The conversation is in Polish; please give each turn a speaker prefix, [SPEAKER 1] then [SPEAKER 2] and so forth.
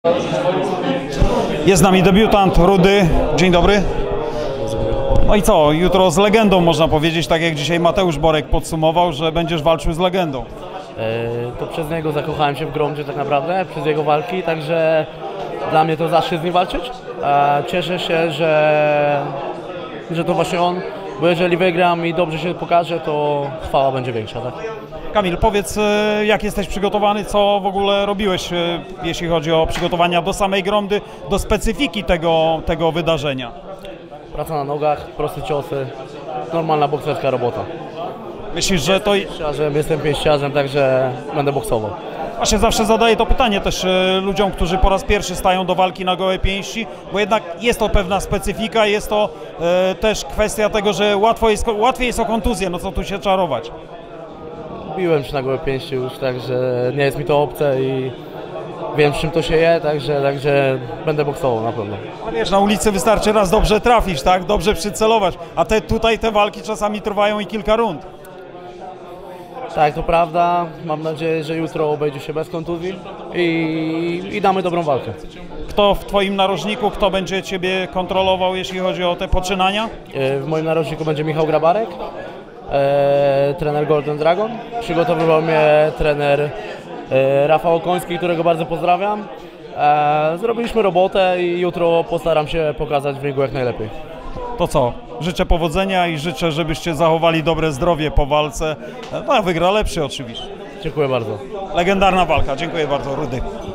[SPEAKER 1] Jest z nami debiutant Rudy. Dzień dobry. No i co, jutro z legendą można powiedzieć, tak jak dzisiaj Mateusz Borek podsumował, że będziesz walczył z legendą.
[SPEAKER 2] To przez niego zakochałem się w Gromdzie tak naprawdę, przez jego walki, także dla mnie to zaszczyt z nim walczyć. Cieszę się, że to właśnie on, bo jeżeli wygram i dobrze się pokaże, to chwała będzie większa, tak?
[SPEAKER 1] Kamil, powiedz, jak jesteś przygotowany, co w ogóle robiłeś, jeśli chodzi o przygotowania do samej Gromdy, do specyfiki tego wydarzenia?
[SPEAKER 2] Praca na nogach, proste ciosy, normalna bokserska robota.
[SPEAKER 1] Myślisz, że to...
[SPEAKER 2] Jestem pięściarzem, także będę boksował.
[SPEAKER 1] Właśnie zawsze zadaję to pytanie też ludziom, którzy po raz pierwszy stają do walki na gołe pięści, bo jednak jest to pewna specyfika, jest to też kwestia tego, że łatwiej jest o kontuzję, no co tu się czarować.
[SPEAKER 2] Biłem się na gołe pięści już, także nie jest mi to obce i wiem, czym to się je, także będę boksował na pewno.
[SPEAKER 1] A wiesz, na ulicy wystarczy raz dobrze trafić, tak? Dobrze przycelować, a tutaj te walki czasami trwają i kilka rund.
[SPEAKER 2] Tak, to prawda. Mam nadzieję, że jutro obejdzie się bez kontuzji i damy dobrą walkę.
[SPEAKER 1] Kto w Twoim narożniku, kto będzie Ciebie kontrolował, jeśli chodzi o te poczynania?
[SPEAKER 2] W moim narożniku będzie Michał Grabarek, trener Golden Dragon. Przygotowywał mnie trener Rafał Okoński, którego bardzo pozdrawiam. Zrobiliśmy robotę i jutro postaram się pokazać w ringu jak najlepiej.
[SPEAKER 1] To co? Życzę powodzenia i życzę, żebyście zachowali dobre zdrowie po walce. No, a wygra lepszy oczywiście.
[SPEAKER 2] Dziękuję bardzo.
[SPEAKER 1] Legendarna walka. Dziękuję bardzo, Rudy.